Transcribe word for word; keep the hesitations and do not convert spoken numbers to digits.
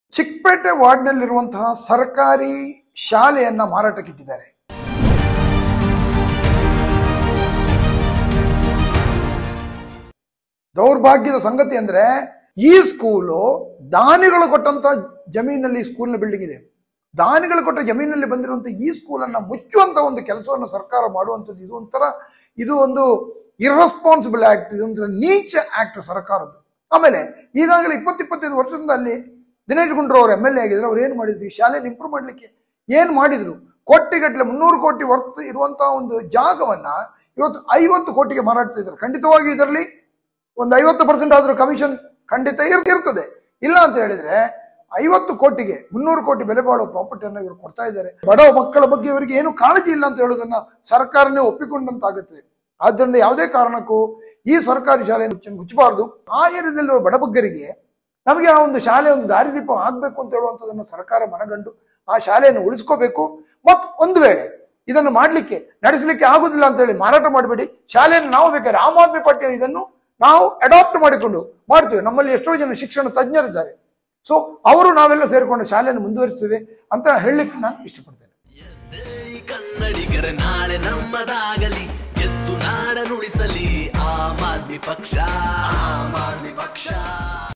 ಚಿಕ್ಕಪೇಟೆ ವಾರ್ಡ್ನಲ್ಲಿರುವಂತಹ ಸರ್ಕಾರಿ ಶಾಲೆಯನ್ನ ಮಾರಾಟಕ್ಕಿಟ್ಟಿದ್ದಾರೆ. ದೌರ್ಭಾಗ್ಯದ ಸಂಗತಿ ಅಂದ್ರೆ ಈ ಸ್ಕೂಲು ದಾನಿಗಳು ಕೊಟ್ಟಂತ ಜಮೀನಲ್ಲಿ ಸ್ಕೂಲ್ನ ಬಿಲ್ಡಿಂಗ್ ಇದೆ. ದಾನಿಗಳು ಕೊಟ್ಟ ಜಮೀನಲ್ಲಿ ಬಂದಿರುವಂತ ಈ ಸ್ಕೂಲನ್ನ ಮುಚ್ಚುವಂತ ಒಂದು ಕೆಲಸವನ್ನು ಸರ್ಕಾರ ಮಾಡುವಂಥದ್ದು ಇದು ಒಂಥರ ಇದು ಒಂದು ಇರ್ರೆಸ್ಪಾನ್ಸಿಬಲ್ ಆಕ್ಟ್, ಇದೊಂಥರ ನೀಚ ಆಕ್ಟ್ ಸರ್ಕಾರದ್ದು. ಆಮೇಲೆ ಈಗಾಗಲೇ ಇಪ್ಪತ್ತು ಇಪ್ಪತ್ತೈದು ವರ್ಷದಿಂದ ಅಲ್ಲಿ ದಿನೇಶ್ ಗುಂಡ್ರು ಅವರು ಎಮ್ ಎಲ್ ಎ ಆಗಿದ್ರು. ಅವ್ರು ಏನ್ ಮಾಡಿದ್ರು, ಈ ಶಾಲೆನ ಇಂಪ್ರೂವ್ ಮಾಡ್ಲಿಕ್ಕೆ ಏನ್ ಮಾಡಿದ್ರು? ಕೋಟಿಗಟ್ಟಲೆ ಮುನ್ನೂರು ಕೋಟಿ ವರ್ತ್ ಇರುವಂತಹ ಒಂದು ಜಾಗವನ್ನ ಇವತ್ತು ಐವತ್ತು ಕೋಟಿಗೆ ಮಾರಾಡ್ತಿದ್ದಾರೆ. ಖಂಡಿತವಾಗಿ ಇದರಲ್ಲಿ ಒಂದು ಐವತ್ತು ಪರ್ಸೆಂಟ್ ಆದ್ರೂ ಕಮಿಷನ್ ಖಂಡಿತ ಇರ್ತದೆ. ಇಲ್ಲ ಅಂತ ಹೇಳಿದ್ರೆ ಐವತ್ತು ಕೋಟಿಗೆ ಮುನ್ನೂರು ಕೋಟಿ ಬೆಲೆ ಬಾಳುವ ಪ್ರಾಪರ್ಟಿಯನ್ನು ಇವರು ಕೊಡ್ತಾ ಇದ್ದಾರೆ. ಬಡ ಮಕ್ಕಳ ಬಗ್ಗೆ ಇವರಿಗೆ ಏನು ಕಾಳಜಿ ಇಲ್ಲ ಅಂತ ಹೇಳೋದನ್ನ ಸರ್ಕಾರನೇ ಒಪ್ಪಿಕೊಂಡಂತಾಗುತ್ತೆ. ಆದ್ದರಿಂದ ಯಾವುದೇ ಕಾರಣಕ್ಕೂ ಈ ಸರ್ಕಾರಿ ಶಾಲೆಯನ್ನು ಮುಚ್ಚಬಾರದು. ಆ ಏರಿಯಾದಲ್ಲಿರುವ ಬಡಬಗ್ಗರಿಗೆ ನಮಗೆ ಆ ಒಂದು ಶಾಲೆ ಒಂದು ದಾರಿದೀಪ ಆಗ್ಬೇಕು ಅಂತ ಹೇಳುವಂಥದ್ದನ್ನು ಸರ್ಕಾರ ಮನಗಂಡು ಆ ಶಾಲೆಯನ್ನು ಉಳಿಸ್ಕೋಬೇಕು. ಮತ್ತು ಒಂದು ವೇಳೆ ಇದನ್ನು ಮಾಡ್ಲಿಕ್ಕೆ ನಡೆಸಲಿಕ್ಕೆ ಆಗುದಿಲ್ಲ ಅಂತ ಹೇಳಿ ಮಾರಾಟ ಮಾಡಬೇಡಿ. ಶಾಲೆಯನ್ನು ನಾವು ಬೇಕಾದ್ರೆ ಆಮ್ ಆದ್ಮಿ ಪಾರ್ಟಿ ಇದನ್ನು ನಾವು ಅಡಾಪ್ಟ್ ಮಾಡಿಕೊಂಡು ಮಾಡ್ತೀವಿ. ನಮ್ಮಲ್ಲಿ ಎಷ್ಟೋ ಜನ ಶಿಕ್ಷಣ ತಜ್ಞರಿದ್ದಾರೆ. ಸೊ ಅವರು ನಾವೆಲ್ಲ ಸೇರಿಕೊಂಡು ಶಾಲೆಯನ್ನು ಮುಂದುವರಿಸ್ತೇವೆ ಅಂತ ಹೇಳಲಿಕ್ಕೆ ನಾನು ಇಷ್ಟಪಡ್ತೇನೆ. ಕನ್ನಡಿಗರ ನಾಳೆ ನಮ್ಮದಾಗಲಿ, ಎದ್ದು ನಾಡನುಳಿಸಲಿ ಆಮ್ ಆದ್ಮಿ ಪಕ್ಷ, ಆಮ್ ಆದ್ಮಿ ಪಕ್ಷ.